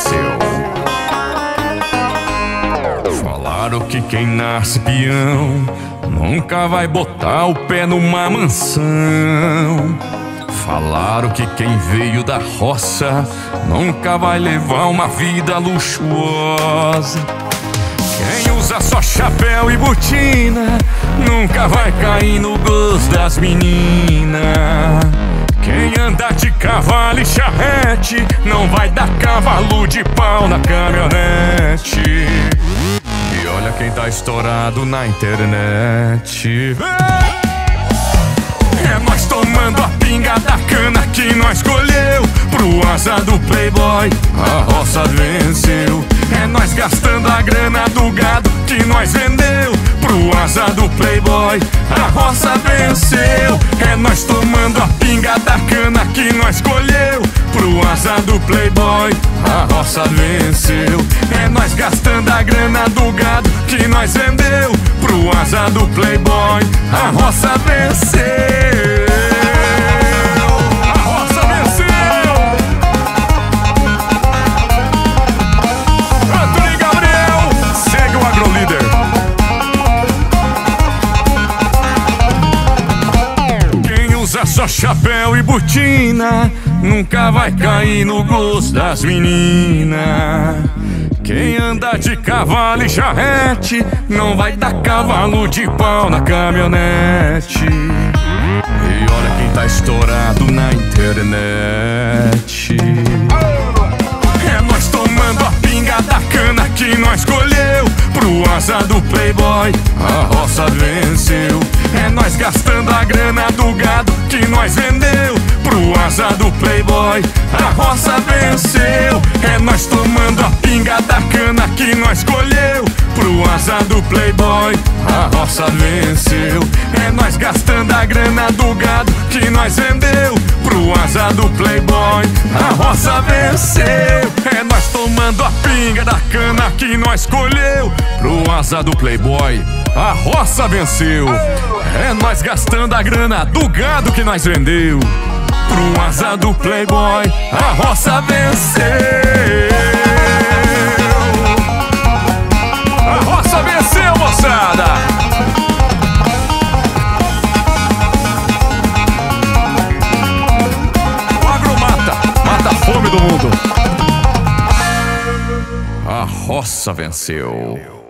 venceu. Falaram que quem nasce peão nunca vai botar o pé numa mansão. Falaram que quem veio da roça nunca vai levar uma vida luxuosa. Quem usa só chapéu e botina nunca vai cair no gosto das meninas. Quem anda de cavalo e charrete não vai dar cavalo de pau na caminhonete. E olha quem tá estourado na internet. É nós tomando a pinga da cana que nós colheu. Pro asa do playboy a roça venceu. É nós gastando a grana do gado que nós vendeu. Pro asa do playboy a roça venceu. É nós tomando a pinga da cana que nós colheu. Pro asa do playboy a roça venceu. É nós gastando a grana do gado que nós vendeu. Pro asa do playboy a roça venceu. A roça venceu. Antônio Gabriel, segue o AgroLíder. Quem usa só chapéu e botina nunca vai cair no gosto das meninas. Quem anda de cavalo e charrete não vai dar cavalo de pau na caminhonete. E olha quem tá estourado na internet. É nós tomando a pinga da cana que nós colheu. Pro asa do playboy a roça venceu. É nós gastando a grana do gado que nós vendeu. Pro asa do playboy a roça venceu. É nós tomando a pinga da cana que nós colheu. Pro asa do playboy a roça venceu. É nós gastando a grana do gado que nós vendeu. Pro asa do playboy a roça venceu. É nós tomando a pinga da cana que nós colheu. Pro asa do playboy a roça venceu. É nós gastando a grana do gado que nós vendeu. Pro asa do playboy a roça venceu. A roça venceu, moçada. O agro mata a fome do mundo. A roça venceu.